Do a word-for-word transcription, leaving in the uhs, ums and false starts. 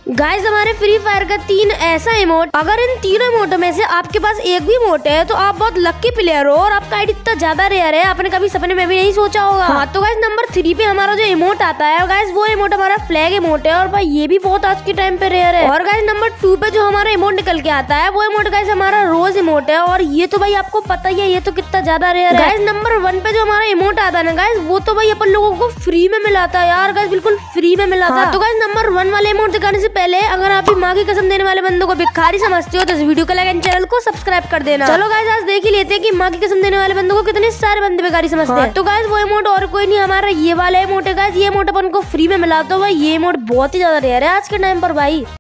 Guys हमारे free fire का तीन ऐसा इमोट, अगर इन तीनों इमोटों में से आपके पास एक भी इमोट है तो आप बहुत लक्की प्लेयर हो और आपका आईडी इतना ज्यादा रेयर है आपने कभी सपने में भी नहीं सोचा होगा। हाँ तो गाइस नंबर थ्री पे हमारा जो इमोट आता है गाइस वो इमोट हमारा फ्लैग इमोट है और भाई ये भी बहुत आज के टाइम पे रेयर है। और गाइस नंबर टू पे जो हमारा इमोट निकल के आता है वो इमोट गाइस हमारा रोज इमोट है और ये तो भाई आपको पता ही है ये तो कितना ज्यादा रेयर है। गाइस नंबर वन पे जो हमारा इमोट आता है ना गाइस वो तो भाई अपन लोगों को फ्री में मिला था यार, गाइस बिल्कुल फ्री में मिला था। तो गाइस नंबर वन वाले इमोट दिखाने से पहले अगर आप माँ की कसम देने वाले बंदों को भिखारी समझते हो तो इस वीडियो को लाइक एंड चैनल को सब्सक्राइब कर देना। चलो गाइस आज देख ही लेते हैं कि माँ की कसम देने वाले बंदों को कितने सारे बंदे भिखारी समझते हैं। तो गाइस वो इमोट और कोई नहीं हमारा ये वाला इमोट है गाइस, ये इमोट अपन को फ्री में मिला तो भाई ये इमोट बहुत ही ज्यादा रेयर है आज के टाइम पर भाई।